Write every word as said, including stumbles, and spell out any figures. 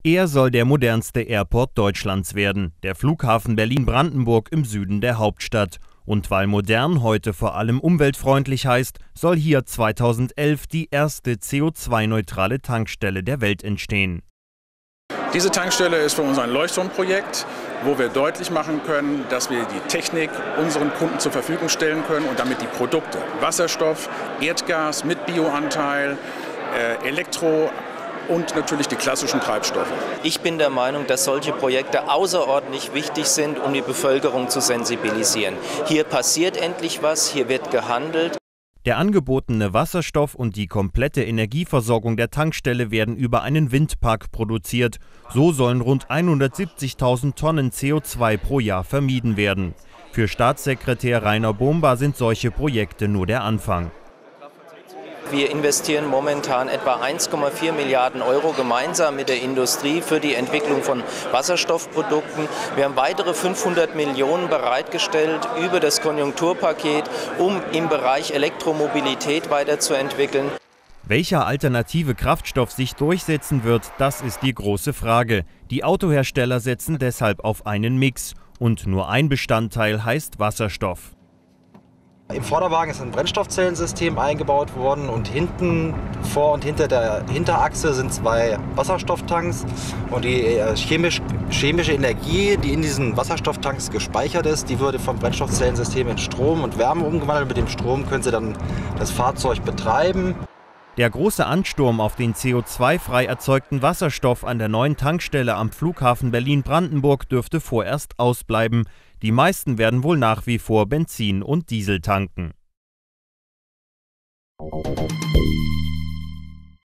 Er soll der modernste Airport Deutschlands werden, der Flughafen Berlin-Brandenburg im Süden der Hauptstadt. Und weil modern heute vor allem umweltfreundlich heißt, soll hier zweitausendelf die erste C O zwei neutrale Tankstelle der Welt entstehen. Diese Tankstelle ist für uns ein Leuchtturmprojekt, wo wir deutlich machen können, dass wir die Technik unseren Kunden zur Verfügung stellen können und damit die Produkte Wasserstoff, Erdgas mit Bioanteil, äh, Elektro und natürlich die klassischen Treibstoffe. Ich bin der Meinung, dass solche Projekte außerordentlich wichtig sind, um die Bevölkerung zu sensibilisieren. Hier passiert endlich was, hier wird gehandelt. Der angebotene Wasserstoff und die komplette Energieversorgung der Tankstelle werden über einen Windpark produziert. So sollen rund hundertsiebzigtausend Tonnen C O zwei pro Jahr vermieden werden. Für Staatssekretär Rainer Bomba sind solche Projekte nur der Anfang. Wir investieren momentan etwa eins Komma vier Milliarden Euro gemeinsam mit der Industrie für die Entwicklung von Wasserstoffprodukten. Wir haben weitere fünfhundert Millionen bereitgestellt über das Konjunkturpaket, um im Bereich Elektromobilität weiterzuentwickeln. Welcher alternative Kraftstoff sich durchsetzen wird, das ist die große Frage. Die Autohersteller setzen deshalb auf einen Mix. Und nur ein Bestandteil heißt Wasserstoff. Im Vorderwagen ist ein Brennstoffzellensystem eingebaut worden und hinten, vor und hinter der Hinterachse sind zwei Wasserstofftanks. Und die chemisch, chemische Energie, die in diesen Wasserstofftanks gespeichert ist, die würde vom Brennstoffzellensystem in Strom und Wärme umgewandelt. Mit dem Strom können sie dann das Fahrzeug betreiben. Der große Ansturm auf den C O zwei frei erzeugten Wasserstoff an der neuen Tankstelle am Flughafen Berlin-Brandenburg dürfte vorerst ausbleiben. Die meisten werden wohl nach wie vor Benzin und Diesel tanken.